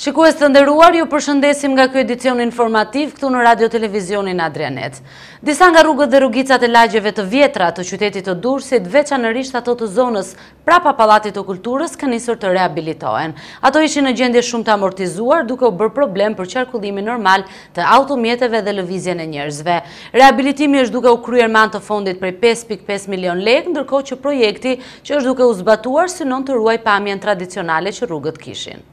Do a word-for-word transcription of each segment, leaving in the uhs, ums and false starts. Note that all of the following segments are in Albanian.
Shikues të nderuar, ju përshëndesim nga ky edicion informativ këtu në Radio Televizionin Adrianet. Disa nga rrugët dhe rrugicat e lagjeve të vjetra të qytetit të Durrësit, veçanërisht ato të zonës prapa Pallatit të Kulturës, kanë nisur të rehabilitohen. Ato ishin në gjendje shumë të amortizuar, duke u bërë problem për qarkullimin normal të automjeteve dhe lëvizjen e njerëzve. Rehabilitimi është duke u kryer me anë të fondit prej pesë pikë pesë milion lekë, ndërkohë që projekti që është duke u zbatuar synon të ruaj pamjen tradicionale që rrugët kishin.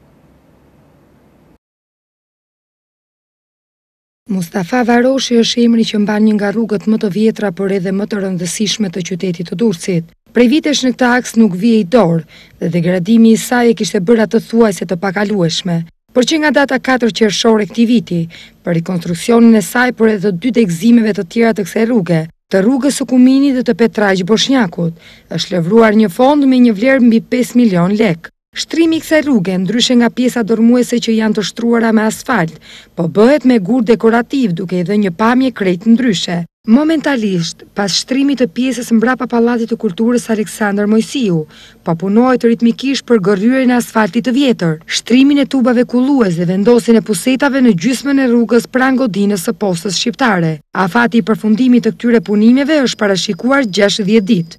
Mustafa Varoshi është emri që mban një nga rrugët më të vjetra por edhe më të rëndësishme të qytetit të Durrësit. Prej vitesh në këtë aks nuk vije i dorë dhe degradimi i saj e kishte bërë atë thuajse të pakalueshme. Por që nga data katër qershor e këtij viti, për rikonstruksionin e saj por edhe të dy tegëzimeve të tjera të kësaj rruge, të rrugës së Kuminit dhe të Petraq Boshnjakut, është lëvruar një fond me një vlerë mbi pesë milion lekë. Shtrimi i kësaj rruge, ndryshe nga pjesa dormuese që janë të shtruara me asfalt, po bëhet me gur dekorativ duke i dhënë një pamje krejt ndryshe. Momentalisht, pas shtrimit të pjesës mbrapa Pallatit të Kulturës Aleksandër Mojsiu, po punohet ritmikisht për gërryrjen e asfaltit të vjetër, shtrimin e tubave kullues dhe vendosjen e pusetave në gjysmën e rrugës pranë godinës së postës shqiptare. Afati i përfundimit të këtyre punimeve është parashikuar gjashtëdhjetë ditë.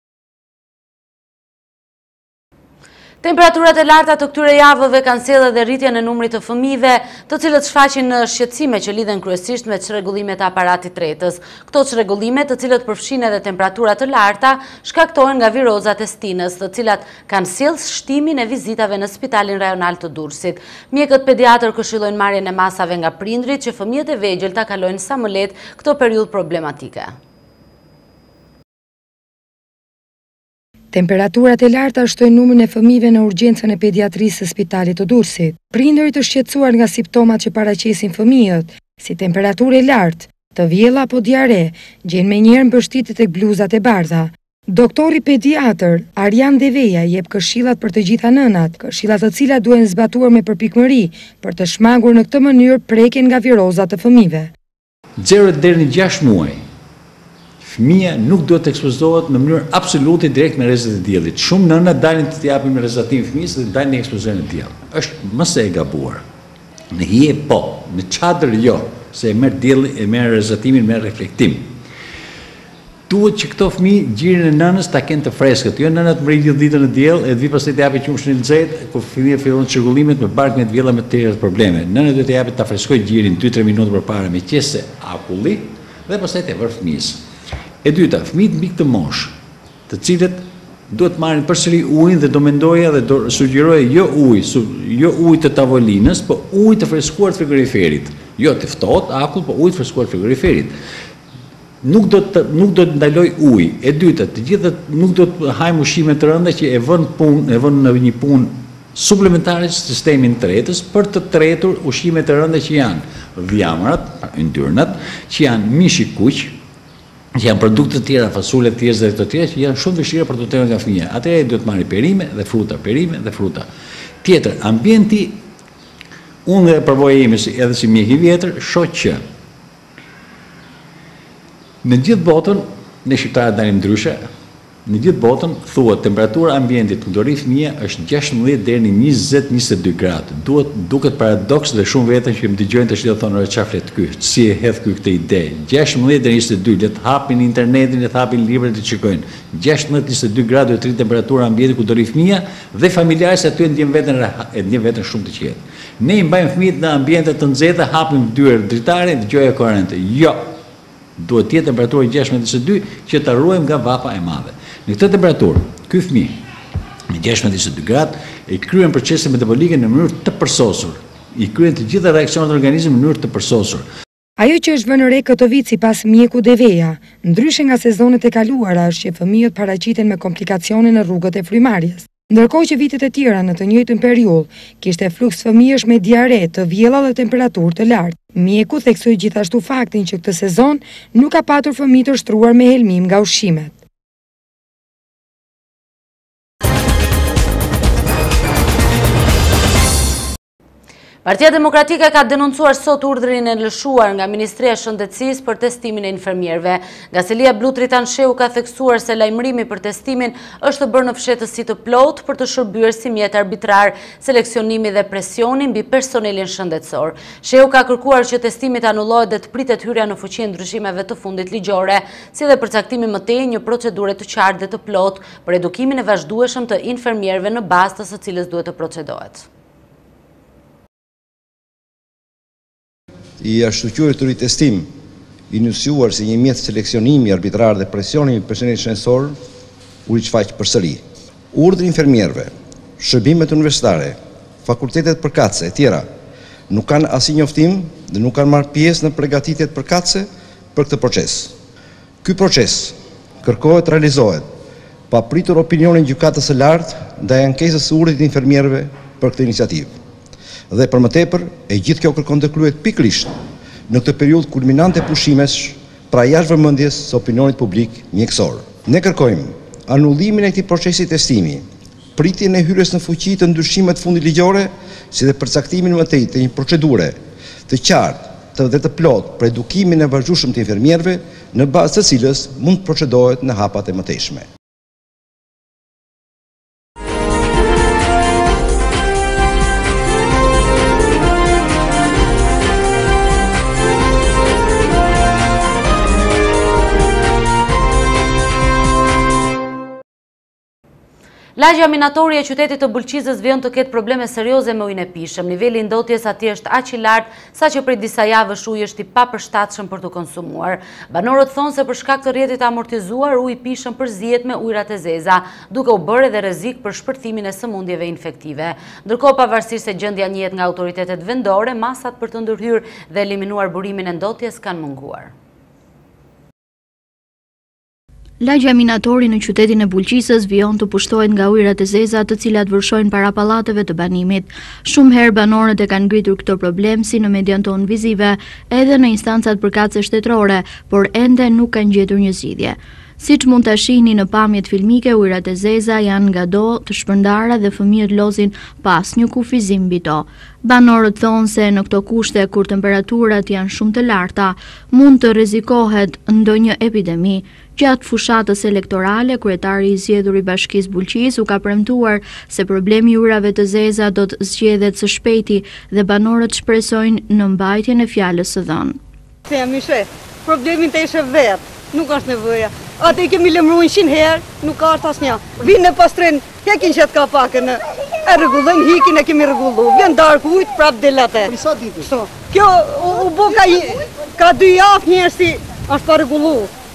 Temperaturat e larta të këtyre javëve kanë sjellë edhe rritjen e numrit të fëmijëve, të cilët shfaqin shqetësime që lidhen kryesisht me çrregullimet e aparatit tretës. Këto çrregullime, të cilët përfshin edhe temperatura të larta, shkaktohen nga virozat e stinës, të cilat kanë sjellë shtimin e vizitave në Spitalin Rajonal të Durrësit. Mjekët pediatër këshillojnë marrjen e masave nga prindrit që fëmijët e vegjël ta kalojnë sa më lehtë këto periudhë problematike. Temperaturat e larta shtojnë numrin e fëmijëve në urgjencën e pediatrisë së Spitalit të Durrësit. Prindërit të shqetësuar nga simptomat që paraqesin fëmijët, si temperaturë e lartë, të vjella apo diare, gjen menjëherë mbështetje tek bluzat e bardha. Doktori pediatër Arjan Deveja jep këshillat për të gjitha nënat, këshillat të cilat duhen zbatuar me përpikmëri për të shmangur në këtë mënyrë prekjen nga virozat të fëmijëve. zero deri në gjashtë muaj. Fëmia nuk duhet të ekspozohet në mënyrë absolute direkt me rrezet e diellit. Shumë nëna dalin të japin me rrezatim fëmijës dhe dalin në ekspozicion e diellit. Është më së e gabuar. Në hije po, në çadër jo, se e merr dielli, e merr rrezatimin me reflektim. Duhet që këto fëmijë gjirin e nënës ta kenë të freskët. Jo nënat mri gjithë ditën në diell e vi pastaj të japin qumshin e nxehtë, kur fëmia fillon çrregullimet me bark me të vjella me të tjera probleme. Nëna duhet të japin ta freskojë gjirin dy tre minuta përpara me qese akulli dhe pastaj të vër fëmijës. E dyta, fëmijët mbi këtë moshë, të cilët duhet marrin përsëri ujin dhe do mendoja dhe do sugjeroja jo ujë, jo ujë të tavolinës, po ujë të freskuar të frigoriferit. Jo të ftohtë, akull, po ujë të freskuar të frigoriferit. Nuk do të nuk do të ndaloj ujë. E dyta, të gjitha nuk do të hajmë ushqime të rënda që e vën punë, e vën në një punë suplementare sistemin tretës për të tretur ushqimet të rënda që janë dhjamrat, yndyrnat, që janë mishi kuq, që janë produkte të tjera, fasule të tjera dhe të tjera që janë shumë vështira për të tërë nga fëmija. Atëherë duhet marrë perime dhe fruta, perime dhe fruta. Tjetër, ambienti, unë dhe përvojë ime edhe si mjek i vjetër, shoh që në gjithë botën, ne shqiptarët dalim ndryshe, në gjithë botën thuhet temperatura ambientit ku do rri fëmia është gjashtëdhjetë deri në njëzet njëzet e dy gradë. Duhet duket paradoks dhe shumë vetën që më dëgjojnë tash do thonë çfarë flet ky, si e hedh ky këtë ide. gjashtëdhjetë deri në njëzet e dy, le të hapin internetin, le të hapin librat të shikojnë. gjashtëdhjetë njëzet e dy gradë do të rri temperatura ambientit ku do rri fëmia dhe familjarët aty e ndjen veten e ndjen veten shumë të qetë. Ne i mbajmë fëmijët në ambiente të nxehta, hapim dyer dritare, dëgjojë korrente. Jo. Duhet të jetë temperatura gjashtëdhjetë njëzet e dy që ta ruajmë nga vapa e madhe. Në këtë temperaturë, ky fëmijë me gjashtëdhjetë njëzet e dy gradë e kryen procesin metabolike në mënyrë të përsosur. I kryen të gjitha reaksionet e organizmit në mënyrë të përsosur. Ajo që është vënë re këtë vit sipas mjeku Deveja, ndryshe nga sezonet e kaluara, është që fëmijët paraqiten me komplikacione në rrugët e frymarrjes. Ndërkohë që vitet e tjera në të njëjtën periudhë kishte fluks fëmijësh me diare, të vjella dhe temperaturë të lartë. Mjeku theksoi gjithashtu faktin që këtë sezon nuk ka patur fëmijë të shtruar me helmim nga ushqimet. Partia Demokratike ka denoncuar sot urdhrin e lëshuar nga Ministria e Shëndetësisë për testimin e infermierëve. Gazelia Blutri Tansheu ka theksuar se lajmërimi për testimin është bërë në fshetësi të plotë për të shërbyer si mjet arbitrar seleksionimi dhe presioni mbi personelin shëndetësor. Sheu ka kërkuar që testimi të anullohet dhe të pritet hyrja në fuqi e ndryshimeve të fundit ligjore, si dhe përcaktimi më tej një procedure të qartë dhe të plotë për edukimin e vazhdueshëm të infermierëve në bazë të së cilës duhet të procedohet. I ashtuqur të ritestim iniciuar si një mjet seleksionimi arbitrar dhe presioni i personelit shëndetësor u riçfaq përsëri. Urdhri infermierëve, shërbimet universitare, fakultetet përkatëse e tjera nuk kanë asnjë njoftim dhe nuk kanë marrë pjesë në përgatitjet përkatëse për këtë proces. Ky proces kërkohet realizohet pa pritur opinionin gjykatës së lartë ndaj ankesës së urdhrit të infermierëve për këtë iniciativë. Dhe për më tepër, e gjithë kjo kërkon të kryhet pikërisht në këtë periudhë kulminante pushimesh, pra jashtë vëmendjes së opinionit publik mjekësor. Ne kërkojmë anullimin e këtij procesi testimi, pritjen e hyrjes në fuqi të ndryshimeve të fundit ligjore, si dhe përcaktimin më tej të një procedure të qartë dhe të plotë për edukimin e vazhdueshëm të infermierëve, në bazë të cilës mund të procedohet në hapat e mëtejshme. Lagja minatori e qytetit të Bulqizës vjen të ketë probleme serioze me ujin e pishëm. Niveli i ndotjes atje është aq i lartë saqë prej disa javësh uji është i papërshtatshëm për të konsumuar. Banorët thonë se për shkak të rrjetit të amortizuar, uji i pishëm përzihet me ujërat e zeza, duke u bërë edhe rrezik për shpërthimin e sëmundjeve infektive. Ndërkohë, pavarësisht se gjendja njihet nga autoritetet vendore, masat për të ndërhyrë dhe eliminuar burimin e ndotjes kanë munguar. Lagja minatori në qytetin e Bulqisës vijon të pushtohet nga ujërat e zeza të cilat vërshojnë para pallateve të banimit. Shumë herë banorët e kanë ngritur këtë problem si në median tonë vizive edhe në instancat përkatëse shtetërore, por ende nuk kanë gjetur një zgjidhje. Siç mund ta shihni në pamjet filmike, ujërat e zeza janë ngado të shpërndara dhe fëmijët lozin pas një kufizim mbi to. Banorët thonë se në këto kushte, kur temperaturat janë shumë të larta, mund të rrezikohet ndonjë epidemi. Gjatë fushatës elektorale, kryetari i zgjedhur i Bashkisë Bulqisë u ka premtuar se problemi i ujërave të zeza do të zgjedhet së shpejti dhe banorët shpresojnë në mbajtjen e fjalës së dhënë. Themi she, problemin të ishe vetë, nuk është nevoja. Atë i kemi lëmruar njëqind herë, nuk ka është asnjë. Vinë në pastrin, hekin qëtë ka pakën, e rregullojnë, hikin e kemi rregullu. Vjen darkë ujtë, prap del atë. Sa ditë? Kjo u, u bo ka, ka dy javë njerë si është pa rregullu.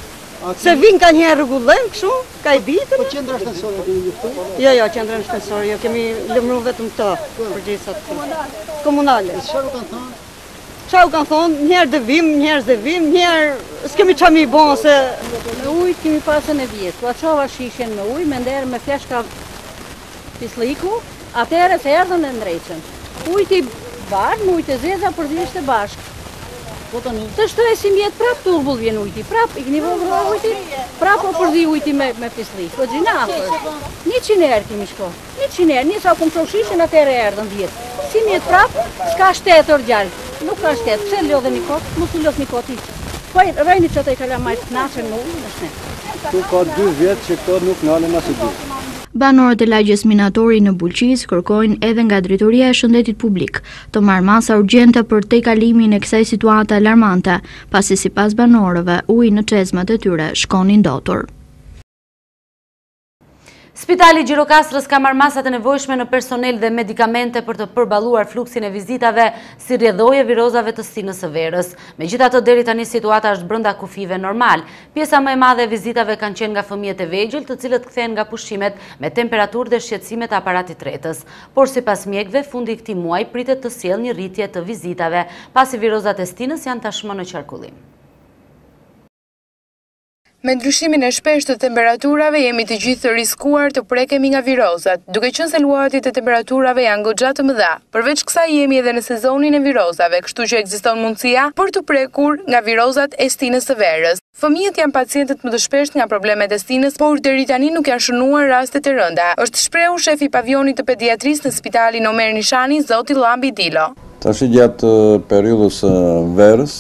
Se vinë ka njerë rregullojnë, kështu, ka i ditën. Po qendra shtetësore kemi njoftuar? Jo, jo, qendra shtetësore, jo, kemi lëmruar vetëm të përgjegjësat komunale. Çfarë kanë thënë? Qa u kanë thonë, njerë dhe vim, njerë dhe vim, njerë s'kemi qa mi bon se... Me ujtë kemi pasën e vjetë, ku aqova shishen me ujë, me nderë me fleshka pisliku, atëre se erdhën e ndrejqën. Ujtë i bashkë, me ujtë e zeza për dhjeshtë e bashkë. Të shtoj si mjetë prap të urbull vjen ujti, prap i këni vëllë ujti, prap o përdi ujti me, me pislik, o gjinafër. Një qinerë kemi shko, një qinerë, një sa kumë të shishen atëre erdhën vjetë. Si mjetë prap, s'ka shtetër gjallë. Nuk ka shtetë, pse lodhe një kotë, mos u lodh një kotë iqë. Po rejni që të i kalamajt të nashën në ujë në shnetë. Tu ka dy vjetë që këto nuk nalën asë dy. Banorët e lagjes minatori në Bulqisë kërkojnë edhe nga Drejtoria e Shëndetit Publik të marrë masa urgjente për tejkalimin e kësaj situate alarmante, pasi sipas banorëve uji në çezmat e tyre shkonin ndotur. Spitali Gjirokastrës ka marrë masat e nevojshme në personel dhe medikamente për të përballuar fluksin e vizitave si rrjedhoje virozave të stinës së verës. Megjithatë, deri tani situata është brenda kufive normal. Pjesa më e madhe e vizitave kanë qenë nga fëmijët e vegjël, të cilët kthehen nga pushimet me temperaturë dhe shqetësime të aparatit tretës. Por sipas mjekëve, fundi i këtij muaji pritet të sjellë një rritje të vizitave, pasi virozat e stinës janë tashmë në qarkullim. Me ndryshimin e shpeshtë të temperaturave jemi të gjithë të riskuar të prekemi nga virozat, duke qenë se luajtjet e temperaturave janë goxha të mëdha. Përveç kësaj jemi edhe në sezonin e virozave, kështu që ekziston mundësia për të prekur nga virozat e stinës së verës. Fëmijët janë pacientët më të shpeshtë nga problemet e stinës, por deri tani nuk janë shënuar raste të rënda. Është shprehur shefi i pavionit të pediatrisë në Spitalin Omer Nishani, zoti Llambi Dilo. Tash gjatë periudhës së verës,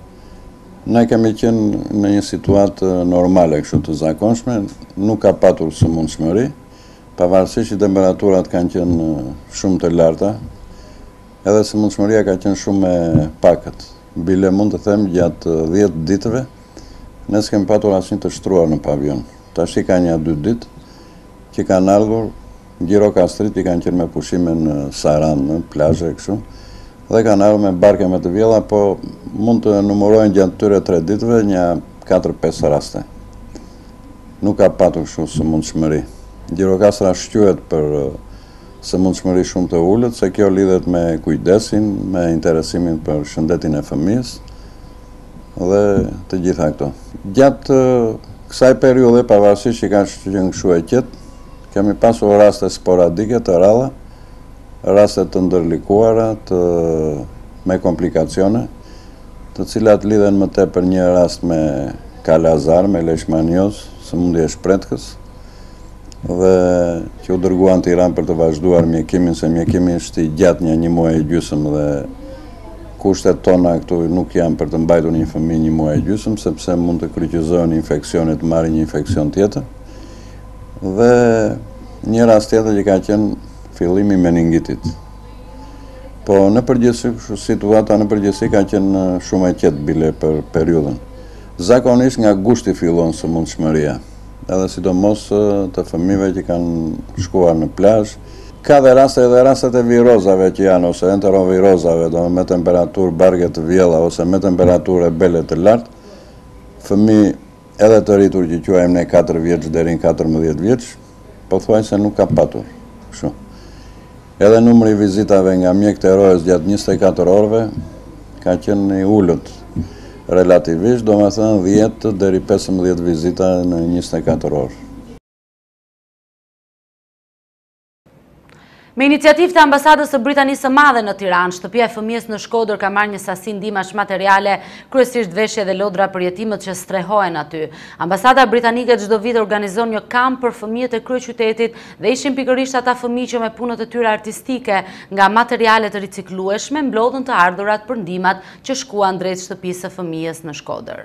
ne kemi qenë në një situatë normale, kështu të zakonshme, nuk ka patur sëmundshmëri, pavarësisht që temperaturat kanë qenë shumë të larta, edhe sëmundshmëria ka qenë shumë e pakët. Bile mund të them gjatë dhjetë ditëve, ne s'kem patur asnjë të shtruar në pavion. Tash i ka një dy ditë që kanë ardhur gjirokastrit, i kanë qenë me pushime në Saran, në plazhe kështu, dhe kanë ardhur me barke me të vjella, po mund të numërojnë gjatë tyre tre ditëve një katër pesë raste. Nuk ka patur kështu sëmundshmëri. Gjirokastra shquhet për sëmundshmëri shumë të ulët, se kjo lidhet me kujdesin, me interesimin për shëndetin e fëmijës dhe të gjitha këto. Gjatë kësaj periudhe, pavarësisht që ka qenë kështu e qetë, kemi pasur raste sporadike të ralla, raste të ndërlikuara, të, me komplikacione, të cilat lidhen më tepër një rast me kalazar, me leishmanioz, sëmundje e shpretkës, dhe që u dërguan në Tiranë për të vazhduar mjekimin, se mjekimi është i gjatë një një muaj e gjysmë dhe kushtet tona këtu nuk janë për të mbajtur një fëmijë një muaj e gjysmë, sepse mund të kryqëzohen infeksione, të marrë një infeksion tjetër. Dhe një rast tjetër që ka qenë fillimi meningitit. Po në përgjithësi, situata në përgjithësi ka qenë shumë e qetë bile për periudhën. Zakonisht nga gushti fillon sëmundshmëria, edhe sidomos të fëmijëve që kanë shkuar në plazh. Ka dhe raste edhe rastet e virozave që janë, ose enterovirozave, do me temperaturë barge të vjella, ose me temperaturë e bele të lartë, fëmijë edhe të rritur që quajmë ne katër vjeç deri në katërmbëdhjetë vjeç, po thuaj se nuk ka patur. Kështu. Edhe numri i vizitave nga mjekët e rojës gjatë njëzet e katër orëve ka qenë i ulët relativisht, do me thënë dhjetë deri pesëmbëdhjetë vizita në njëzet e katër orë. Me iniciativë të ambasadës së Britanisë së Madhe në Tiranë, shtëpia e fëmijës në Shkodër ka marrë një sasi ndihmash materiale, kryesisht veshje dhe lodra për jetimët që strehohen aty. Ambasada britanike çdo vit organizon një kamp për fëmijët e kryeqytetit dhe ishin pikërisht ata fëmijë që me punët e tyre artistike nga materiale të riciklueshme mblodhën të ardhurat për ndihmat që shkuan drejt shtëpisë së fëmijës në Shkodër.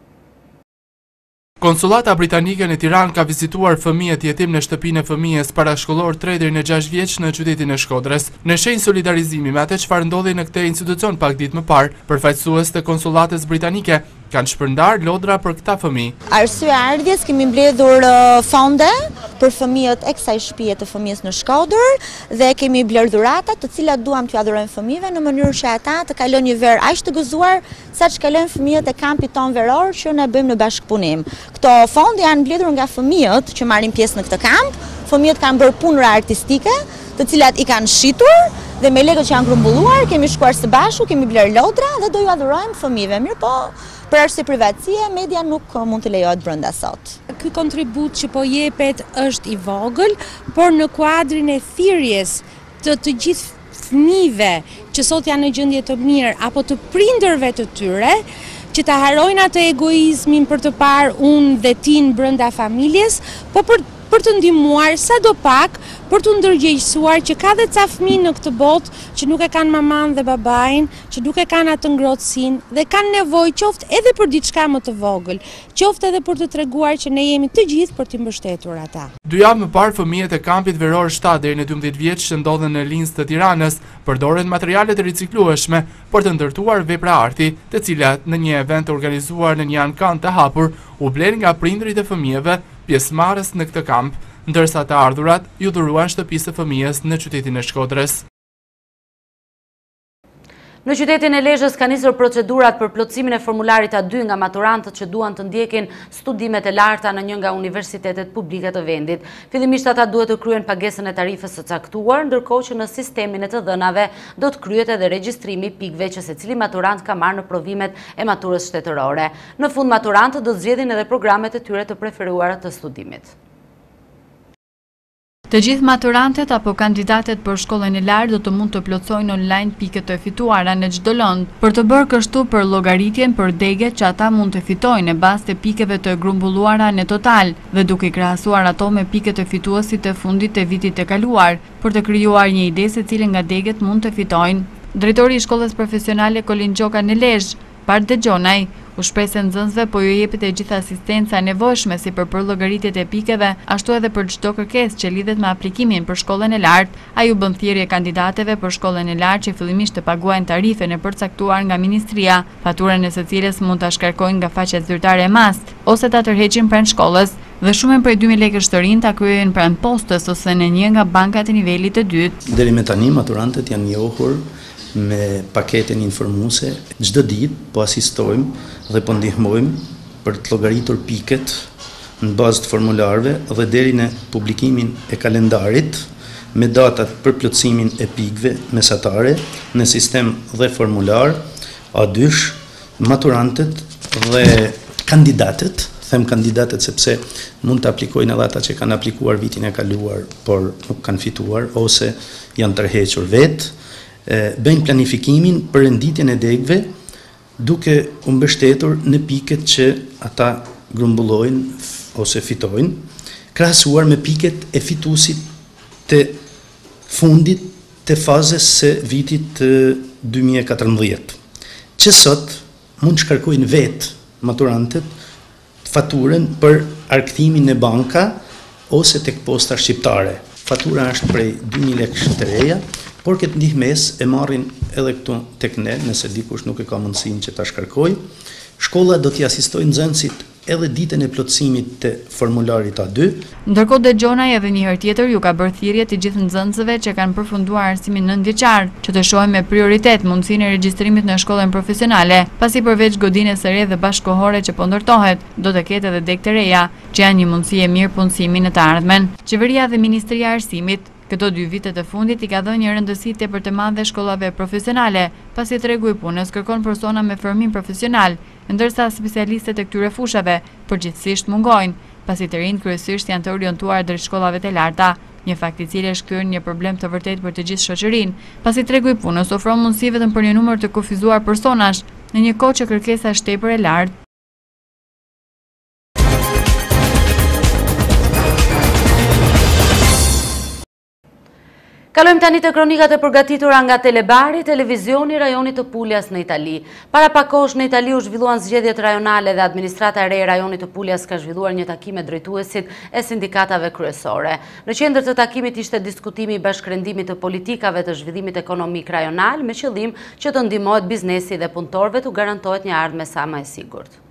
Konsulata britanike në Tiranë ka vizituar fëmijët jetim në shtëpinë e fëmijës parashkollor tre deri në gjashtë vjeç në qytetin e Shkodrës. Në shenjë solidarizimi me atë çfarë ndodhi në këtë institucion pak ditë më parë, përfaqësues të konsulatës britanike kanë shpërndar lodra për këta fëmijë. Arsye ardhjes kemi mbledhur fonde për fëmijët e kësaj shtëpie të fëmijës në Shkodër dhe kemi bler dhurata të cilat duam t'ju adhurojmë fëmijëve në mënyrë që ata të kalojnë një verë aq të gëzuar saç kalojnë fëmijët e kampit ton veror që ne bëjmë në bashkëpunim. Këto fonde janë mbledhur nga fëmijët që marrin pjesë në këtë kamp. Fëmijët kanë bërë punëra artistike, të cilat i kanë shitur dhe me lekët që janë grumbulluar, kemi shkuar së bashku, kemi bler lodra dhe do ju adhurojmë fëmijëve. Mirë po, për arsye privatësie, media nuk mund të lejohet brenda sot. Ky kontribut që po jepet është i vogël, por në kuadrin e thirrjes të të gjithë fëmijëve që sot janë në gjendje të mirë apo të prindërve të tyre, që ta harojnë atë egoizmin për të parë unë dhe tin brenda familjes, po për për të ndihmuar sadopak për të ndërgjegjësuar që ka dhe ca fëmijë në këtë botë që nuk e kanë maman dhe babain, që nuk e kanë atë ngrohtësinë dhe kanë nevojë qoftë edhe për diçka më të vogël, qoftë edhe për të treguar që ne jemi të gjithë për t'i mbështetur ata. Dy javë më parë fëmijët e kampit veror shtatë deri në dymbëdhjetë vjeç që ndodhen në Linz të Tiranës përdoren materiale të riciklueshme për të ndërtuar vepra arti, të cilat në një event organizuar në një ankan të hapur u bler nga prindërit e fëmijëve pjesëmarrës në këtë kamp, ndërsa të ardhurat ju dhuruan shtëpisë së fëmijës në qytetin e Shkodrës. Në qytetin e Lezhës ka nisur procedurat për plotësimin e formularit A dy nga maturantët që duan të ndjekin studimet e larta në një nga universitetet publike të vendit. Fillimisht ata duhet të kryen pagesën e tarifës së caktuar, ndërkohë që në sistemin e të dhënave do të kryhet edhe regjistrimi i pikëve që secili maturant ka marrë në provimet e maturës shtetërore. Në fund maturantët do të zgjedhin edhe programet e tyre të preferuara të studimit. Të gjithë maturantët apo kandidatet për shkollën e lartë do të mund të plotësojnë online pikët të fituara në çdo lëndë, për të bërë kështu për llogaritjen për degët që ata mund të fitojnë në bazë të pikëve të grumbulluara në total dhe duke krahasuar ato me pikët e fituesit të fundit të vitit të kaluar, për të krijuar një ide se cilën nga degët mund të fitojnë. Drejtori i shkollës profesionale Kolin Gjoka në Lezhë, Bart Dexhonaj, u shpreh se nxënësve po ju jepet e gjitha asistenca e nevojshme si për për llogaritjet e pikeve, ashtu edhe për çdo kërkesë që lidhet me aplikimin për shkollën e lartë. Ai u bën thirrje kandidateve për shkollën e lartë që fillimisht të paguajnë tarifen e përcaktuar nga ministria, faturën e së cilës mund ta shkarkojnë nga faqja zyrtare e mast, ose ta tërheqin pranë shkollës, dhe shumën prej dy mijë lekësh të rinj ta kryejnë pranë postës ose në një nga bankat e nivelit të dytë. Deri me tani maturantët janë njohur me paketën informuese. Çdo ditë po asistojmë dhe po ndihmojmë për të llogaritur piket në bazë të formularëve dhe deri në publikimin e kalendarit me datat për plotësimin e pikëve mesatare në sistem dhe formular. A dysh, maturantët dhe kandidatët, them kandidatët sepse mund të aplikojnë edhe ata që kanë aplikuar vitin e kaluar por nuk kanë fituar ose janë tërhequr vetë, bëjnë planifikimin për renditjen e degëve duke u mbështetur në piket që ata grumbullojnë ose fitojnë, krahasuar me piket e fituesit të fundit të fazës së vitit dy mijë e katërmbëdhjetë, që sot mund shkarkojnë vetë maturantët faturën për arkthimin në banka ose tek posta shqiptare. Fatura është prej dy mijë lekësh të reja, por këtë ndihmes e marrin edhe këtu tek ne, nëse dikush nuk e ka mundësinë që ta shkarkojë. Shkolla do t'i asistojë nxënësit edhe ditën e plotësimit të formularit A dy. Ndërkohë Dexhonaj edhe një herë tjetër ju ka bërë thirrje të gjithë nxënësve që kanë përfunduar arsimin nëntëvjeçar që të shohin me prioritet mundësinë e regjistrimit në shkollën profesionale, pasi përveç godinës së re dhe bashkëkohore që po ndërtohet, do të ketë edhe degë të reja, që janë një mundësi e mirë punësimi në të ardhmen. Qeveria dhe Ministria e Arsimit këto dy vitet e fundit i ka dhënë një rëndësi tepër të madhe shkollave profesionale, pasi tregu i punës kërkon persona me formim profesional, ndërsa specialistët e këtyre fushave përgjithsisht mungojnë, pasi të rinjt kryesisht janë të orientuar drejt shkollave të larta, një fakt i cili është kryer një problem të vërtetë për të gjithë shoqërinë, pasi tregu i punës ofron mundësi vetëm për një numër të kufizuar personash, në një kohë që kërkesa është tepër e lartë. Kalojmë tani të kronikat e përgatitura nga Telebari, televizioni i rajonit të Puljas në Itali. Para pak kohësh në Itali u zhvilluan zgjedhjet rajonale dhe administrata e re e rajonit të Puljas ka zhvilluar një takim me drejtuesit e sindikatave kryesore. Në qendër të takimit ishte diskutimi i bashkërendimit të politikave të zhvillimit ekonomik rajonal me qëllim që të ndihmohet biznesi dhe punëtorëve të garantohet një ardhmë sa më e sigurt.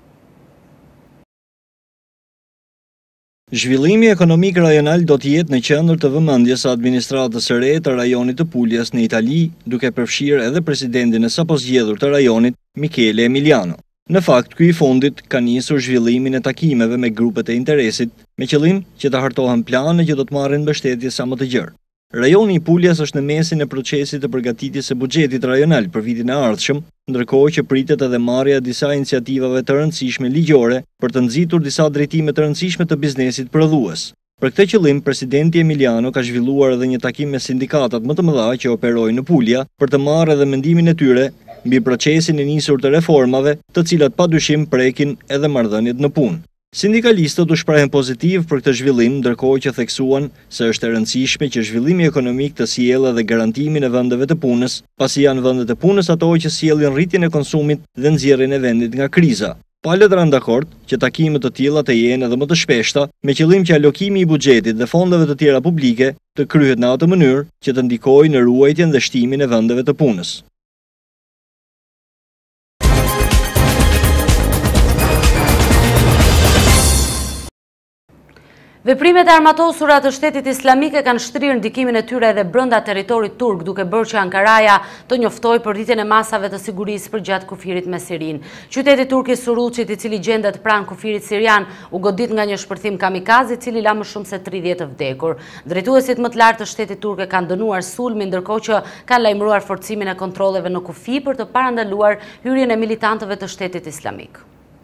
Zhvillimi ekonomik rajonal do të jetë në qendër të vëmendjes së administratës së re të rajonit të Puljas në Itali, duke përfshirë edhe presidentin e sapo zgjedhur të rajonit, Michele Emiliano. Në fakt, ky i fundit ka nisur zhvillimin e takimeve me grupet e interesit, me qëllim që të hartohen plane që do të marrin mbështetje sa më të gjerë. Rajoni i Puljas është në mesin e procesit të përgatitjes së buxhetit rajonal për vitin e ardhshëm, ndërkohë që pritet edhe marrja e disa iniciativave të rëndësishme ligjore për të nxitur disa drejtime të rëndësishme të biznesit prodhues. Për këtë qëllim, presidenti Emiliano ka zhvilluar edhe një takim me sindikatat më të mëdha që operojnë në Pulja për të marrë edhe mendimin e tyre mbi procesin e nisur të reformave, të cilat padyshim prekin edhe marrëdhëniet në punë. Sindikalistët u shprehen pozitiv për këtë zhvillim, ndërkohë që theksuan se është e rëndësishme që zhvillimi ekonomik të sjellë edhe garantimin e vendeve të punës, pasi janë vendet e punës ato që sjellin rritjen e konsumit dhe nxjerrjen e vendit nga kriza. Palët rënë dakord që takimet të tilla të jenë edhe më të shpeshta, me qëllim që alokimi i buxhetit dhe fondeve të tjera publike të kryhet në atë mënyrë që të ndikojë në ruajtjen dhe shtimin e vendeve të punës. Veprimet e armatosura të shtetit islamik e kanë shtrirë ndikimin e tyre edhe brenda territorit turk, duke bërë që Ankaraja të njoftojë për rritjen e masave të sigurisë përgjatë kufirit me Sirin. Qyteti turk i Suruçit, i cili gjendet pranë kufirit sirian, u godit nga një shpërthim kamikaze, i cili la më shumë se tridhjetë të vdekur. Drejtuesit më të lartë të shtetit turk e kanë dënuar sulmin, ndërkohë që kanë lajmëruar forcimin e kontrolleve në kufi për të parandaluar hyrjen e militantëve të shtetit islamik.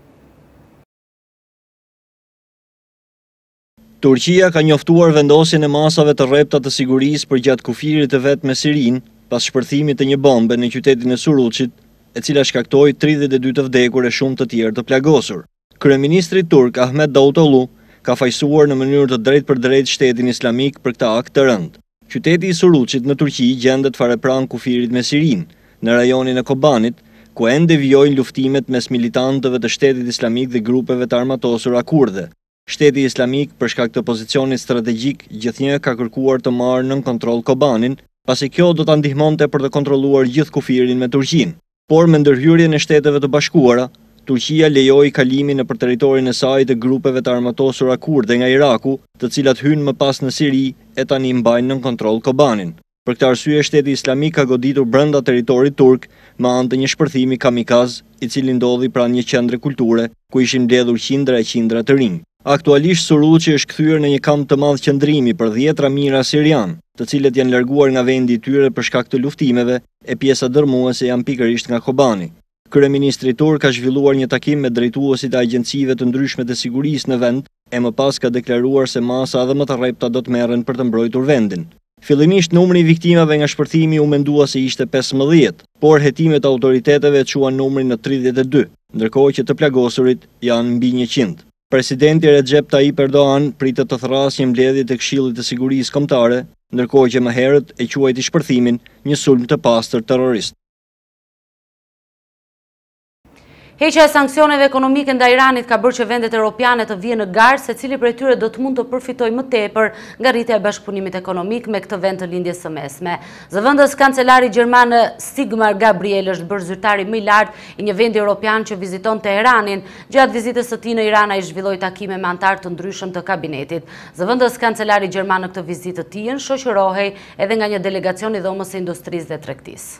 Turqia ka njoftuar vendosjen e masave të rrepta të sigurisë përgjatë kufirit të vet me Sirin, pas shpërthimit të një bombe në qytetin e Suruçit, e cila shkaktoi tridhjetë e dy të vdekur e shumë të tjerë të plagosur. Kryeministri turk Ahmet Davutoglu ka fajsuar në mënyrë të drejtë për drejtë shtetin islamik për këtë akt të rëndë. Qyteti i Suruçit në Turqi gjendet fare pranë kufirit me Sirin, në rajonin e Kobanit, ku ende vijojnë luftimet mes militantëve të Shtetit Islamik dhe grupeve të armatosura kurde. Shteti Islamik, për shkak të pozicionit strategjik, gjithnjë ka kërkuar të marrë nën kontroll Kobanin, pasi kjo do ta ndihmonte për të kontrolluar gjithë kufirin me Turqinë. Por me ndërhyrjen e Shteteve të Bashkuara, Turqia lejoi kalimin nëpër territorin e saj të grupeve të armatosura kurde nga Iraku, të cilat hynë më pas në Siri e tani mbajnë nën kontroll Kobanin. Për këtë arsye, Shteti Islamik ka goditur brenda territorit turk me anë të një shpërthimi kamikaz, i cili ndodhi pranë një qendre kulture, ku ishin mbledhur qindra e qindra të rinj. Aktualisht Suruçi është kthyer në një kamp të madh qëndrimi për dhjetra mijëra sirian, të cilët janë larguar nga vendi i tyre për shkak të luftimeve, e pjesa dërmuese janë pikërisht nga Kobani. Kryeministri turk ka zhvilluar një takim me drejtuesit e agjencive të ndryshme të sigurisë në vend, e më pas ka deklaruar se masa dhe më të rrepta do të merren për të mbrojtur vendin. Fillimisht numri i viktimave nga shpërthimi u mendua se ishte pesëmbëdhjetë, por hetimet e autoriteteve e quan numrin në tridhjetë e dy, ndërkohë që të plagosurit janë mbi njëqind. Presidenti Recep Tayyip Erdogan pritet të thrasë një mbledhje të Këshillit të Sigurisë Kombëtare, ndërkohë që më herët e quajti shpërthimin një sulm të pastër terrorist. Heqja e sanksioneve ekonomike ndaj Iranit ka bërë që vendet europiane të vijnë në garë se cili prej tyre do të mund të përfitojë më tepër nga rritja e bashkëpunimit ekonomik me këtë vend të lindjes së mesme. Zëvendës kancelari gjerman Sigmar Gabriel është bërë zyrtari më i lartë i një vendi europian që viziton Teheranin. Gjatë vizitës së tij në Iran ai zhvilloi takime me anëtar të ndryshëm të kabinetit. Zëvendës kancelari gjerman në këtë vizitë të tij shoqërohej edhe nga një delegacion i dhomës së industrisë dhe tregtisë.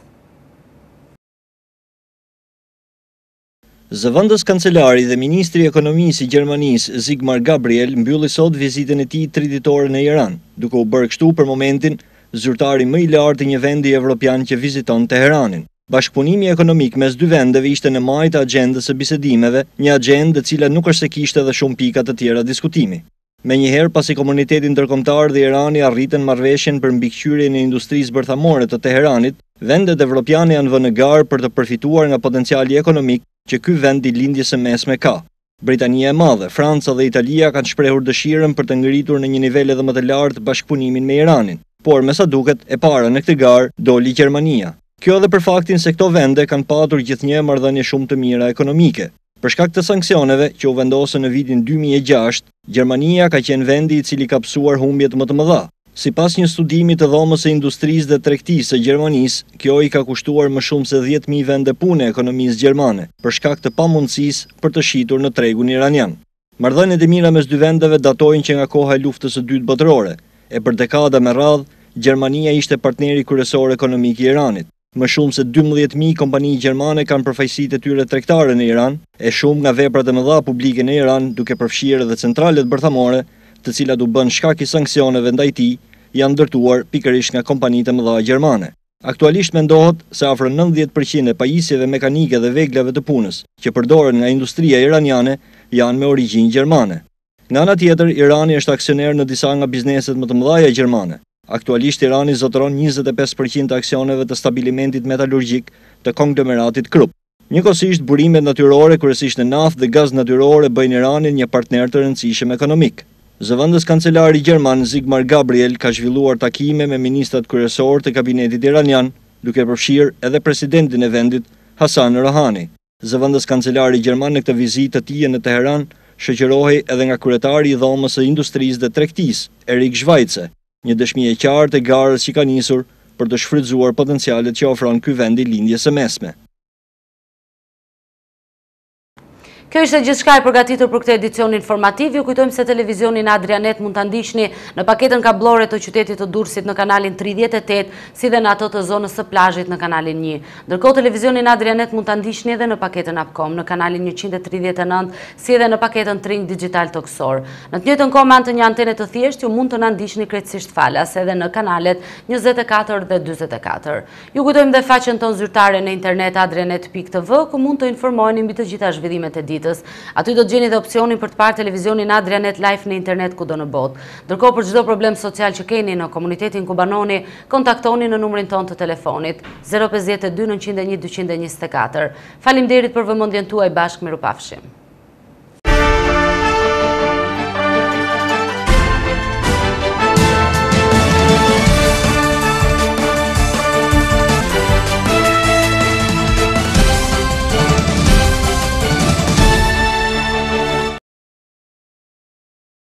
Zëvendës kancelari dhe ministri i ekonomisë i Gjermanisë Sigmar Gabriel mbylli sot vizitën e tij triditore në Iran, duke u bërë kështu për momentin zyrtari më i lartë i një vendi evropian që viziton Teheranin. Bashkëpunimi ekonomik mes dy vendeve ishte në majtë agjendës së bisedimeve, një agjendë e cila nuk është se kishte edhe shumë pika të tjera diskutimi. Menjëherë pasi komuniteti ndërkombëtar dhe Irani arritën marrëveshjen për mbikëqyrjen e industrisë bërthamore të Teheranit, vendet evropiane janë vënë në garë për të përfituar nga potenciali ekonomik që ky vend i lindjes së mesme ka. Britania e Madhe, Franca dhe Italia kanë shprehur dëshirën për të ngritur në një nivel edhe më të lartë bashkëpunimin me Iranin, por me sa duket e para në këtë garë doli Gjermania. Kjo edhe për faktin se këto vende kanë patur gjithnjë marrëdhënie shumë të mira ekonomike. Për shkak të sanksioneve që u vendosën në vitin dy mijë e gjashtë, Gjermania ka qenë vendi i cili ka psuar humbjet më të mëdha. Sipas një studimi të dhomës së industrisë dhe tregtisë së Gjermanisë, kjo i ka kushtuar më shumë se dhjetë mijë vende pune ekonomisë gjermane, për shkak të pamundësisë për të shitur në tregun iranian. Marrëdhëniet e mira mes dy vendeve datojnë që nga koha e luftës së dytë botërore, e për dekada me radhë, Gjermania ishte partneri kryesor ekonomik i Iranit. Më shumë se dymbëdhjetë mijë kompani gjermane kanë përfaqësitë e tyre tregtare në Iran, e shumë nga veprat e mëdha publike në Iran, duke përfshirë edhe centralet bërthamore, të cilat u bën shkak i sanksioneve ndaj tij, janë ndërtuar pikërisht nga kompanitë e mëdha gjermane. Aktualisht mendohet se afro nëntëdhjetë përqind e pajisjeve mekanike dhe veglave të punës që përdoren nga industria iraniane janë me origjinë gjermane. Nga ana tjetër, Irani është aksioner në disa nga bizneset më të mëdha gjermane. Aktualisht Irani zotëron njëzet e pesë përqind të aksioneve të stabilimentit metalurgjik të konglomeratit Krupp. Njëkohësisht, burimet natyrore, kryesisht në naftë dhe gaz natyror, bëjnë Iranin një partner të rëndësishëm ekonomik. Zëvendës kancelari gjerman Sigmar Gabriel ka zhvilluar takime me ministrat kryesor të kabinetit iranian, duke përfshirë edhe presidentin e vendit Hasan Rohani. Zëvendës kancelari gjerman në këtë vizitë të tij në Teheran shoqërohej edhe nga kryetari i dhomës së industrisë dhe tregtisë, Erik Schweitzer, një dëshmi e qartë e garës që ka nisur për të shfrytzuar potencialet që ofron ky vend i lindjes së mesme. Kjo ishte gjithçka e përgatitur për këtë edicion informativ. Ju kujtojmë se televizionin Adrianet mund ta ndiqni në paketën kablore të qytetit të Durrësit në kanalin tridhjetë e tetë, si dhe në ato të zonës së plazhit në kanalin një. Ndërkohë televizionin Adrianet mund ta ndiqni edhe në paketën Upcom në kanalin njëqind e tridhjetë e nëntë, si edhe në paketën Tring Digital Toksor. Në të njëjtën kohë me anë të një antene të thjeshtë, ju mund të na ndiqni krejtësisht falas edhe në kanalet njëzet e katër dhe dyzet e katër. Ju kujtojmë dhe faqen tonë zyrtare në internet adrianet pikë t v, ku mund të informoheni mbi të gjitha zhvillimet e ditës. Aty do të gjeni dhe opsionin për të parë televizionin Adrianet Live në internet kudo në botë. Ndërkohë për çdo problem social që keni në komunitetin kubanoni, kontaktoni në numrin tonë të telefonit zero pesë dy nëntëqind e një dyqind e njëzet e katër. Faleminderit për vëmendjen tuaj, bashkë mirupafshim.